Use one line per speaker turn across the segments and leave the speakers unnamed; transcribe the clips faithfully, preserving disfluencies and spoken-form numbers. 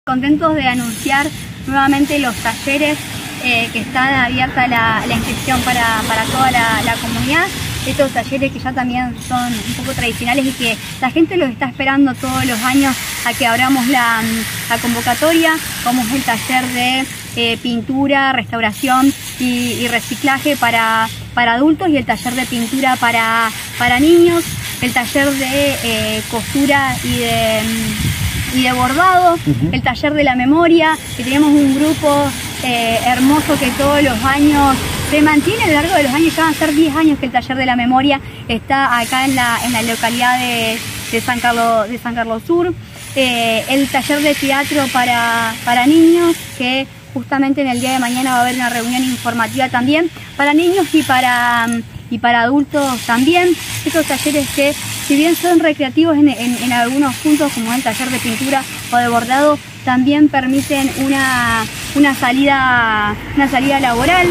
Contentos de anunciar nuevamente los talleres eh, que están abierta la, la inscripción para, para toda la, la comunidad. Estos talleres que ya también son un poco tradicionales y que la gente los está esperando todos los años a que abramos la, la convocatoria, como es el taller de eh, pintura, restauración y, y reciclaje para, para adultos, y el taller de pintura para, para niños, el taller de eh, costura y de... y de bordado, uh-huh. El taller de la memoria, que tenemos un grupo eh, hermoso que todos los años se mantiene a lo largo de los años. Ya van a ser diez años que el taller de la memoria está acá en la, en la localidad de, de, San Carlos, de San Carlos Sur. Eh, el taller de teatro para, para niños, que justamente en el día de mañana va a haber una reunión informativa también para niños y para, y para adultos también. Estos talleres que, si bien son recreativos en, en, en algunos puntos, como el taller de pintura o de bordado, también permiten una, una, salida, una salida laboral.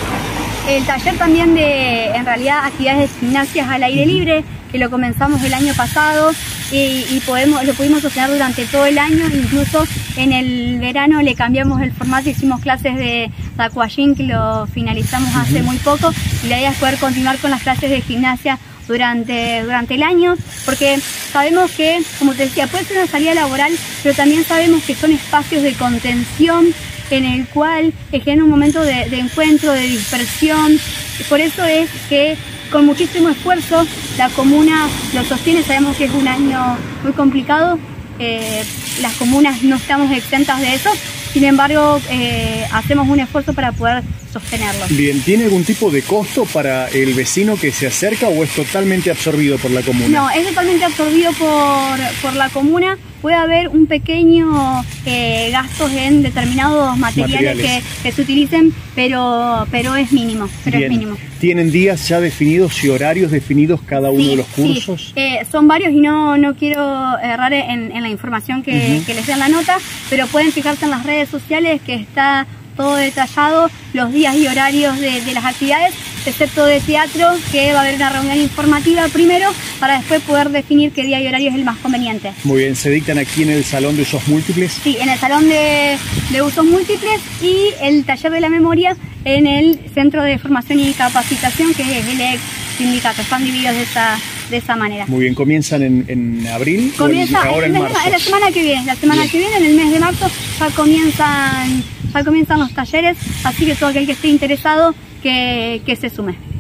El taller también de, en realidad, actividades de gimnasias al aire libre, que lo comenzamos el año pasado y, y podemos, lo pudimos sostener durante todo el año. Incluso en el verano le cambiamos el formato, hicimos clases de aquagym, que lo finalizamos hace muy poco, y la idea es poder continuar con las clases de gimnasia durante, durante el año, porque sabemos que, como te decía, puede ser una salida laboral, pero también sabemos que son espacios de contención en el cual genera un momento de, de encuentro, de dispersión. Por eso es que con muchísimo esfuerzo la comuna lo sostiene. Sabemos que es un año muy complicado, eh, las comunas no estamos exentas de eso, sin embargo eh, hacemos un esfuerzo para poder sostenerlo.
Bien, ¿tiene algún tipo de costo para el vecino que se acerca o es totalmente absorbido por la comuna?
No, es totalmente absorbido por, por la comuna. Puede haber un pequeño eh, gastos en determinados materiales, materiales. Que, que se utilicen, pero, pero es mínimo. Pero
Bien.
es mínimo.
¿Tienen días ya definidos y horarios definidos cada uno sí, de los cursos?
Sí. Eh, son varios y no, no quiero errar en, en la información que, uh-huh. que les dé en la nota, pero pueden fijarse en las redes sociales que está todo detallado, los días y horarios de, de las actividades, excepto de teatro, que va a haber una reunión informativa primero para después poder definir qué día y horario es el más conveniente.
Muy bien, ¿se dictan aquí en el Salón de Usos Múltiples?
Sí, en el Salón de, de Usos Múltiples, y el taller de la memoria en el Centro de Formación y Capacitación, que es el ex sindicato. Están divididos de esa, de esa manera.
Muy bien, ¿comienzan en, en abril?
Comienza
o en, ahora en,
en,
marzo?
en la semana que viene, la semana bien. que viene, en el mes de marzo, ya comienzan... Ya comienzan los talleres, así que todo aquel que esté interesado que, que se sume.